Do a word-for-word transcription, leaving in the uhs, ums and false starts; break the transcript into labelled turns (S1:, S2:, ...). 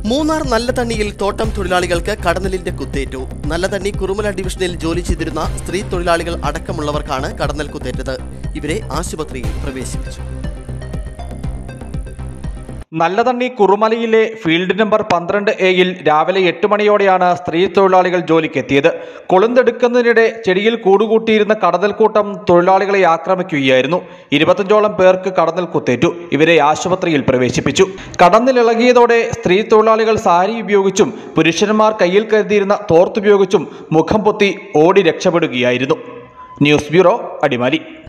S1: മൂന്നാർ നല്ലതണ്ണിയിൽ തോട്ടം തൊഴിലാളികൾക്ക് കടന്നലിന്റെ കുത്തേറ്റു. നല്ലതണ്ണി കുറുമല ഡിവിഷനിൽ ജോലി ചെയ്തിരുന്ന സ്ത്രീ തൊഴിലാളികൾ അടക്കമുള്ളവർക്കാണ് കടന്നൽ കുത്തേറ്റത്. ഇവരെ ആശുപത്രിയിൽ പ്രവേശിപ്പിച്ചു.
S2: നല്ലതണ്ണി കുറുമലയിലെ ഫീൽഡ് നമ്പർ പന്ത്രണ്ട് എയിൽ രാവിലെ എട്ട് മണിയോടെയാണ് സ്ത്രീ തൊഴിലാളികൾ ജോലിക്കെത്തിയത്. കൊളുന്തെടുക്കുന്നതിനിടെ ചെടിയിൽ കൂടുകൂട്ടിയിരുന്ന കടന്നൽക്കൂട്ടം തൊഴിലാളികളെ ആക്രമിക്കുകയായിരുന്നു. ഇരുപത്തഞ്ചോളം പേർക്ക് കടന്നൽ കുത്തേറ്റു. ഇവരെ ആശുപത്രിയിൽ പ്രവേശിപ്പിച്ചു. കടന്നലിളകിയതോടെ സ്ത്രീ തൊഴിലാളികൾ സാരി ഉപയോഗിച്ചും പുരുഷന്മാർ കയ്യിൽ കരുതിയിരുന്ന തോർത്തുപയോഗിച്ചും മുഖം പൊത്തി ഓടി രക്ഷപ്പെടുകയായിരുന്നു. News bureau, Adimali.